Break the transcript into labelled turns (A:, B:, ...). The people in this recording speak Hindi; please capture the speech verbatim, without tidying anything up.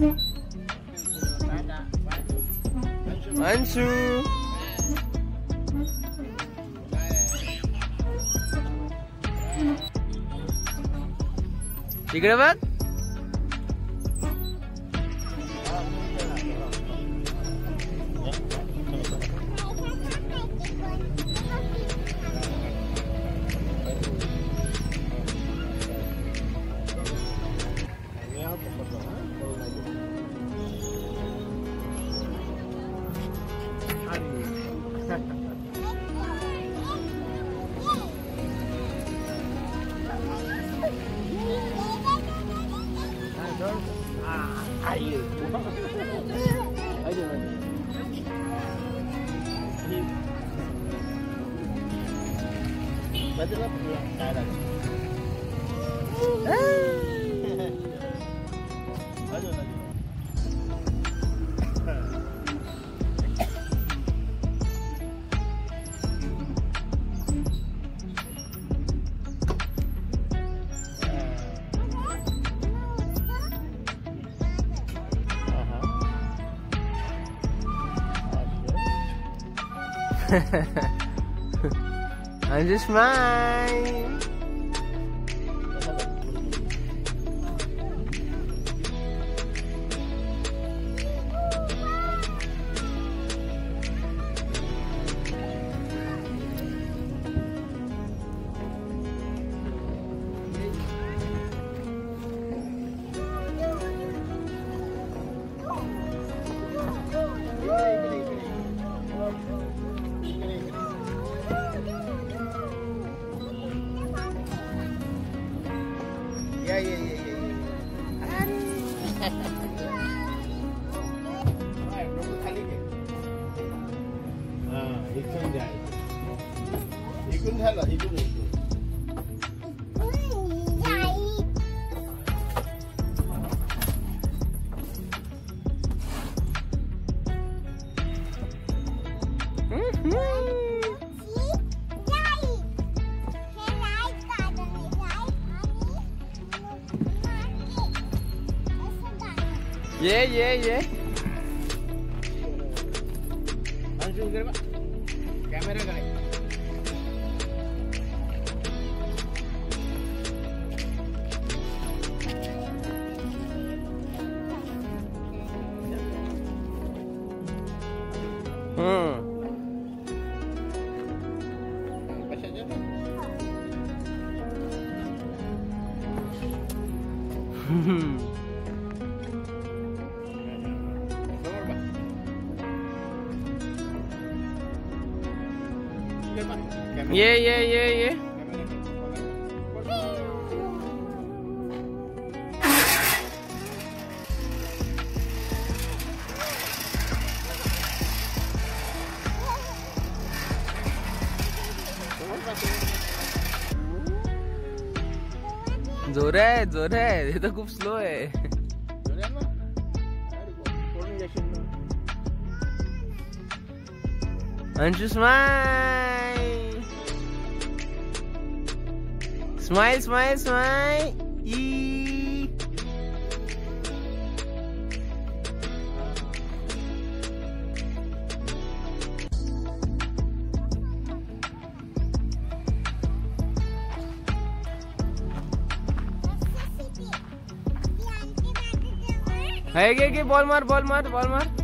A: अंशु इकडे बघ.
B: Ayo. Ayo. Betul lah. Ada. Ayo lagi.
A: I'm just mine.
B: Ya ya ya ya. Hai, nunggu kali ke? Ah, ikut jai. Ikut hala, ikut ikut.
A: ये ये ये
B: अंशु इधर बा कैमरा करे
A: हम्म
B: कैसे जाता
A: हम्म ये ये ये ये जोर है जोर है ये तो खूप स्लो है. Anshu smile smile smile smile ई है के बॉल मार बॉल मार बॉल मार